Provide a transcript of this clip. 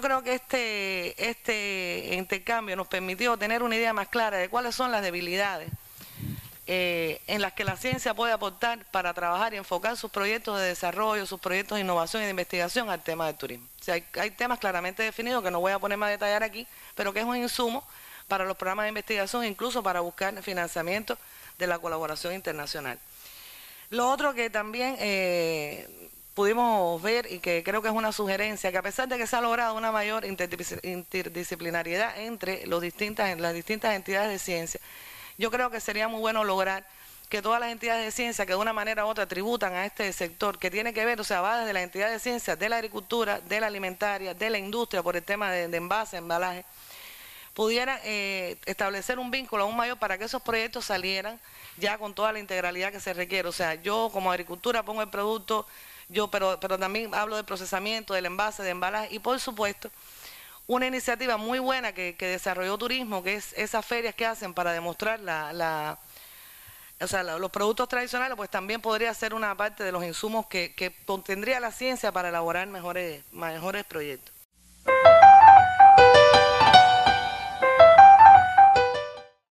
creo que este intercambio nos permitió tener una idea más clara de cuáles son las debilidades en las que la ciencia puede aportar para trabajar y enfocar sus proyectos de desarrollo, sus proyectos de innovación y de investigación al tema del turismo. O sea, hay temas claramente definidos que no voy a ponerme a detallar aquí, pero que es un insumo para los programas de investigación, incluso para buscar financiamiento de la colaboración internacional. Lo otro que también pudimos ver y que creo que es una sugerencia, que a pesar de que se ha logrado una mayor interdisciplinariedad entre las distintas entidades de ciencia, yo creo que sería muy bueno lograr que todas las entidades de ciencia que de una manera u otra tributan a este sector, que tiene que ver, o sea, va desde las entidades de ciencia, de la agricultura, de la alimentaria, de la industria por el tema de envase, embalaje, pudieran establecer un vínculo aún mayor para que esos proyectos salieran ya con toda la integralidad que se requiere. O sea, yo como agricultura pongo el producto, pero también hablo del procesamiento, del envase, de embalaje y por supuesto una iniciativa muy buena que desarrolló Turismo, que es esas ferias que hacen para demostrar los productos tradicionales, pues también podría ser una parte de los insumos que contendría la ciencia para elaborar mejores proyectos.